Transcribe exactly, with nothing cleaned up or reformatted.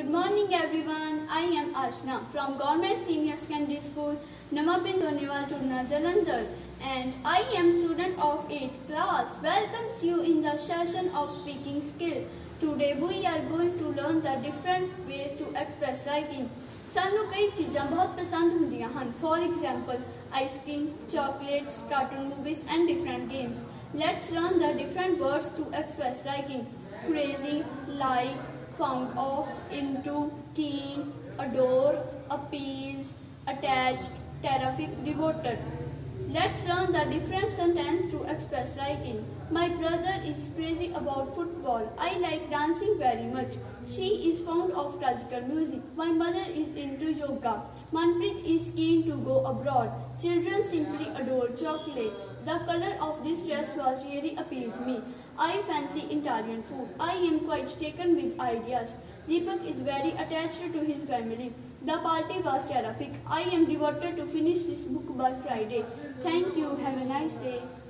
Good morning everyone. I am Ashna from Government Senior Secondary School, Namabind Dhoniwal Turna, Jalandhar, and I am student of eighth class. Welcomes you in the session of speaking skill. Today we are going to learn the different ways to express liking. ਸਾਨੂੰ ਕਈ ਚੀਜ਼ਾਂ ਬਹੁਤ ਪਸੰਦ ਹੁੰਦੀਆਂ ਹਨ. For example, ice cream, chocolates, cartoon movies and different games. Let's learn the different words to express liking. Crazy, like, fond of, into, keen, adore, appease, attached, terrific, devoted. Let's learn the different sentences to express liking. My brother is crazy about football. I like dancing very much. She is fond of classical music. My mother is into yoga. Manpreet is keen to go abroad. Children simply adore chocolates. The color of this dress was really appeals me. I fancy Italian food. I am quite taken with ideas. Deepak is very attached to his family. The party was terrific. I am devoted to finish this book by Friday. Thank you. Have a nice day.